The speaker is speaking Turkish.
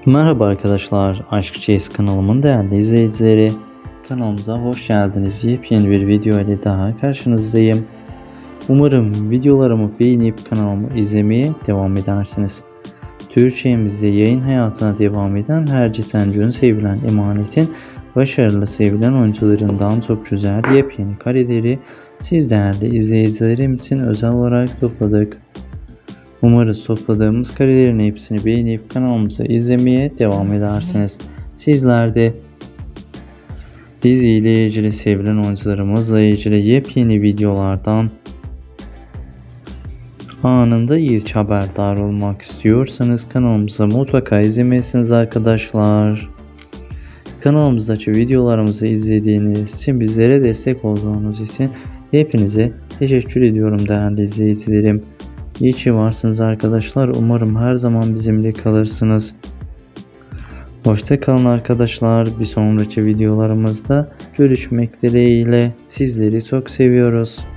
Merhaba arkadaşlar, Aşk Chase kanalımın değerli izleyicileri. Kanalımıza hoş geldiniz. Yepyeni bir video ile daha karşınızdayım. Umarım videolarımı beğenip kanalımı izlemeye devam edersiniz. Türkçemizde yayın hayatına devam eden Herci Sencun sevilen Emanet'in başarılı sevilen oyuncularından çok güzel yepyeni kareleri siz değerli izleyicilerim için özel olarak topladık. Umarız topladığımız karelerin hepsini beğenip kanalımıza izlemeye devam edersiniz. Sizler de diziyle ilgili sevilen oyuncularımızla ilgili yepyeni videolardan anında ilk haberdar olmak istiyorsanız kanalımıza mutlaka izlemelisiniz arkadaşlar. Kanalımızdaki videolarımızı izlediğiniz için, bizlere destek olduğunuz için hepinize teşekkür ediyorum değerli izleyicilerim. İyi ki varsınız arkadaşlar. Umarım her zaman bizimle kalırsınız. Hoşça kalın arkadaşlar. Bir sonraki videolarımızda görüşmek dileğiyle. Sizleri çok seviyoruz.